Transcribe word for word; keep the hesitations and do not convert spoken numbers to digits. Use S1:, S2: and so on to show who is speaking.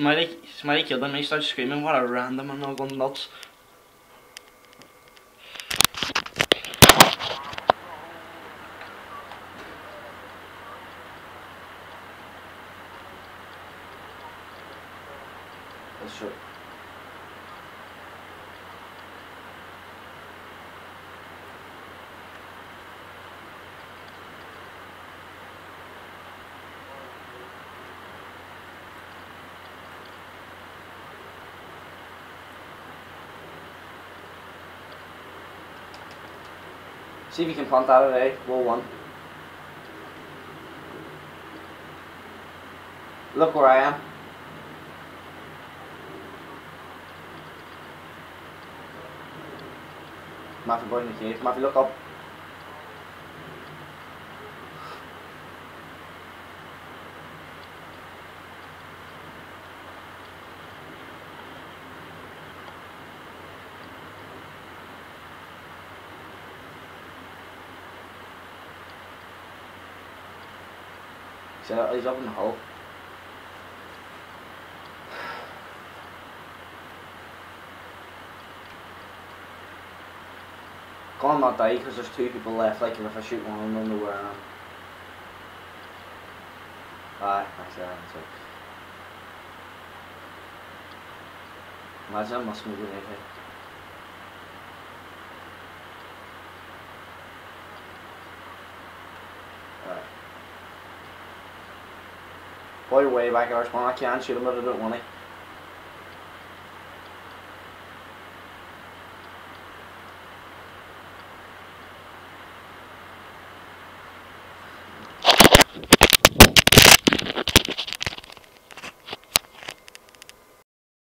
S1: Smiley, Smiley killed him. He started screaming, what a random, and all going nuts. That's true. See if you can plant that at A, wall one. Look where I am. Matthew boy in the cave. Matthew, look up. He's up, he's up in the hole. Go on, not die, because there's two people left. Like, if I shoot one, I don't know where I am. Aye, that's it. That's it. Imagine I must move it anything. Right. Boy, way back at our spawn. I can't shoot him, but I don't want to.